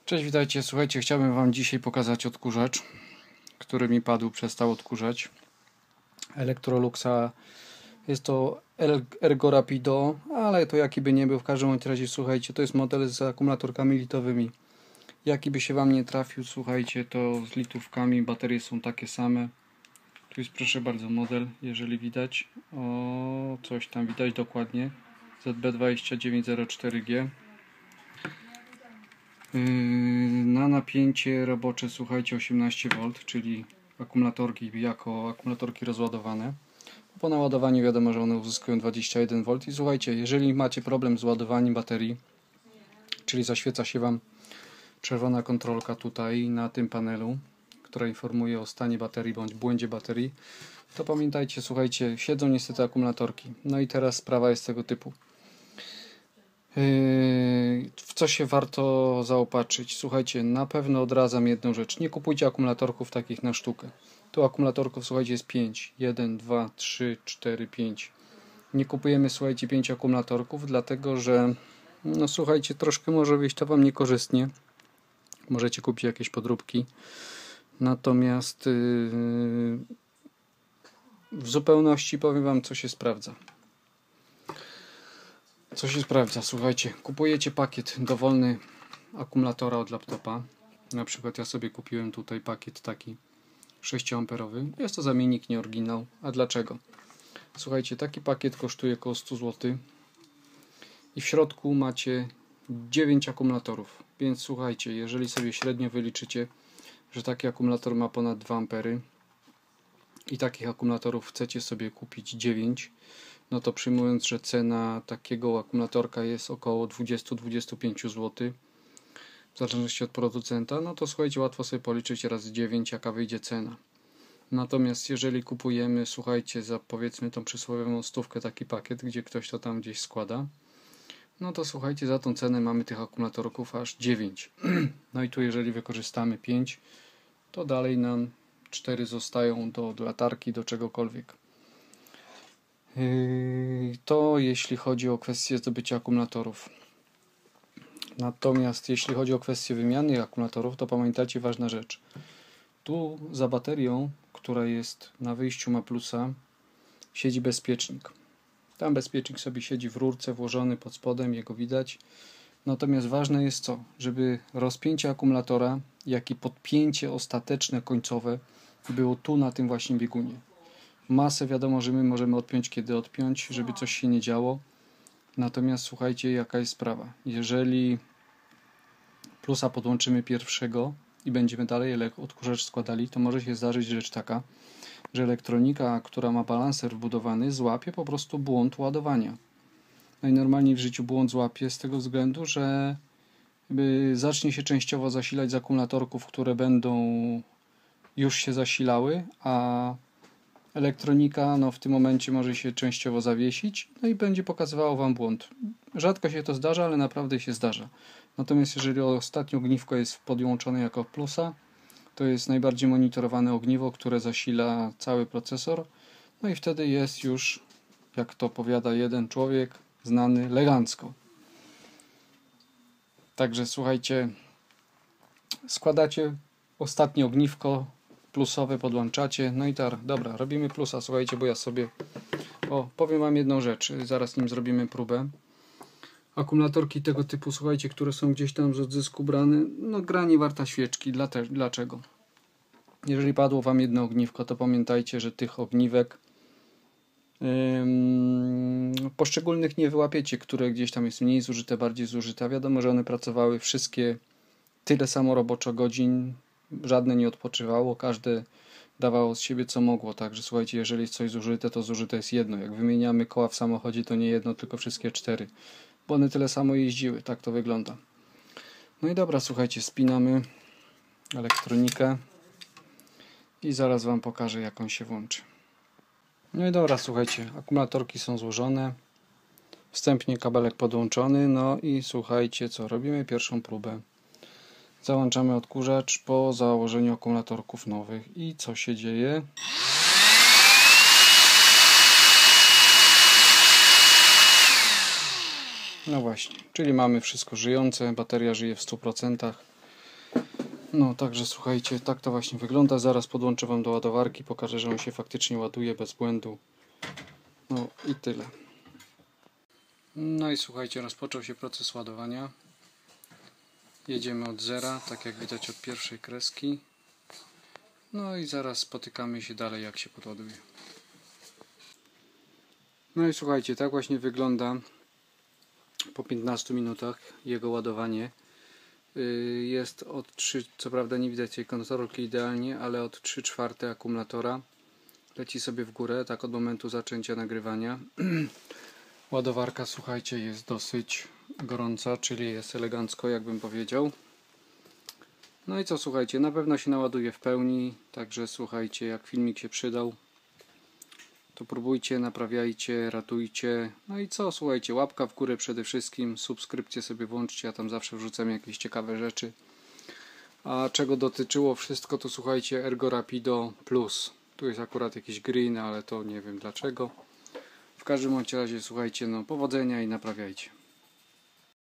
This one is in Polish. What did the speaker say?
Cześć, witajcie. Słuchajcie, chciałbym Wam dzisiaj pokazać odkurzacz, który mi padł, przestał odkurzać. Electroluxa. Jest to Ergo Rapido, ale to jaki by nie był, w każdym razie, słuchajcie, to jest model z akumulatorkami litowymi. Jaki by się Wam nie trafił, słuchajcie, to z litówkami, baterie są takie same. Tu jest, proszę bardzo, model, jeżeli widać. O, coś tam widać dokładnie. ZB2904G. Na napięcie robocze, słuchajcie, 18V, czyli akumulatorki jako akumulatorki rozładowane. Po naładowaniu wiadomo, że one uzyskują 21V i słuchajcie, jeżeli macie problem z ładowaniem baterii, czyli zaświeca się Wam czerwona kontrolka tutaj na tym panelu, która informuje o stanie baterii bądź błędzie baterii, to pamiętajcie, słuchajcie, siedzą niestety akumulatorki. No i teraz sprawa jest tego typu. W co się warto zaopatrzyć? Słuchajcie, na pewno odradzam jedną rzecz. Nie kupujcie akumulatorków takich na sztukę. Tu akumulatorków, słuchajcie, jest 5. 1, 2, 3, 4, 5. Nie kupujemy, słuchajcie, 5 akumulatorków, dlatego że, no słuchajcie, troszkę może wyjść to Wam niekorzystnie. Możecie kupić jakieś podróbki. Natomiast w zupełności powiem Wam, co się sprawdza. Co się sprawdza? Słuchajcie, kupujecie pakiet dowolny akumulatora od laptopa. Na przykład ja sobie kupiłem tutaj pakiet taki 6A. Jest to zamiennik, nie oryginał. A dlaczego? Słuchajcie, taki pakiet kosztuje około 100 zł i w środku macie 9 akumulatorów. Więc słuchajcie, jeżeli sobie średnio wyliczycie, że taki akumulator ma ponad 2 A i takich akumulatorów chcecie sobie kupić 9, no to przyjmując, że cena takiego akumulatorka jest około 20-25 zł, w zależności od producenta, no to słuchajcie, łatwo sobie policzyć razy 9, jaka wyjdzie cena. Natomiast jeżeli kupujemy, słuchajcie, za powiedzmy tą przysłowiową stówkę taki pakiet, gdzie ktoś to tam gdzieś składa, no to słuchajcie, za tą cenę mamy tych akumulatorków aż 9. No i tu jeżeli wykorzystamy 5, to dalej nam 4 zostają do latarki, do czegokolwiek. To jeśli chodzi o kwestię zdobycia akumulatorów. Natomiast jeśli chodzi o kwestię wymiany akumulatorów, to pamiętajcie ważna rzecz. Tu za baterią, która jest na wyjściu ma plusa, siedzi bezpiecznik. Tam bezpiecznik sobie siedzi w rurce włożony pod spodem, jego widać. Natomiast ważne jest co? Żeby rozpięcie akumulatora, jak i podpięcie ostateczne, końcowe było tu na tym właśnie biegunie. Masę wiadomo, że my możemy odpiąć, kiedy odpiąć, żeby coś się nie działo. Natomiast słuchajcie, jaka jest sprawa. Jeżeli plusa podłączymy pierwszego i będziemy dalej odkurzacz składali, to może się zdarzyć rzecz taka, że elektronika, która ma balanser wbudowany, złapie po prostu błąd ładowania. Najnormalniej w życiu błąd złapie z tego względu, że zacznie się częściowo zasilać z akumulatorków, które będą już się zasilały, a elektronika w tym momencie może się częściowo zawiesić, no i będzie pokazywało Wam błąd. Rzadko się to zdarza, ale naprawdę się zdarza. Natomiast jeżeli ostatnie ogniwko jest podłączone jako plusa, to jest najbardziej monitorowane ogniwo, które zasila cały procesor, no i wtedy jest już, jak to powiada jeden człowiek, znany elegancko. Także słuchajcie, składacie ostatnie ogniwko plusowe, podłączacie, no i dobra, robimy plusa, słuchajcie, bo ja sobie powiem Wam jedną rzecz, zaraz nim zrobimy próbę. Akumulatorki tego typu, słuchajcie, które są gdzieś tam z odzysku brane, no gra nie warta świeczki. Dlaczego? Jeżeli padło Wam jedno ogniwko, to pamiętajcie, że tych ogniwek poszczególnych nie wyłapiecie, które gdzieś tam jest mniej zużyte, bardziej zużyte. Wiadomo, że one pracowały wszystkie tyle samo roboczo godzin, żadne nie odpoczywało, każde dawało z siebie co mogło. Także słuchajcie, jeżeli jest coś zużyte, to zużyte jest jedno. Jak wymieniamy koła w samochodzie, to nie jedno, tylko wszystkie 4. Bo one tyle samo jeździły. Tak to wygląda. No i dobra, słuchajcie, spinamy elektronikę i zaraz Wam pokażę, jak on się włączy. No i dobra, słuchajcie, akumulatorki są złożone, wstępnie kabelek podłączony, no i słuchajcie, co robimy? Pierwszą próbę. Załączamy odkurzacz po założeniu akumulatorków nowych i co się dzieje? No właśnie, czyli mamy wszystko żyjące, bateria żyje w 100%. No także słuchajcie, tak to właśnie wygląda. Zaraz podłączę Wam do ładowarki, pokażę, że on się faktycznie ładuje bez błędu. No i tyle. No i słuchajcie, rozpoczął się proces ładowania. Jedziemy od zera, tak jak widać od pierwszej kreski. No i zaraz spotykamy się dalej, jak się podładuje. No i słuchajcie, tak właśnie wygląda po 15 minutach jego ładowanie. Jest od 3, co prawda nie widać tej kontrolki idealnie, ale od 3/4 akumulatora leci sobie w górę, tak od momentu zaczęcia nagrywania. Ładowarka, słuchajcie, jest dosyć gorąca, czyli jest elegancko, jakbym powiedział. No i co, słuchajcie, na pewno się naładuje w pełni, także słuchajcie, jak filmik się przydał, to próbujcie, naprawiajcie, ratujcie. No i co, słuchajcie, łapka w górę przede wszystkim, subskrypcję sobie włączcie, ja tam zawsze wrzucam jakieś ciekawe rzeczy. A czego dotyczyło wszystko, to słuchajcie, Ergo Rapido Plus. Tu jest akurat jakiś green, ale to nie wiem dlaczego. W każdym razie, słuchajcie, no powodzenia i naprawiajcie.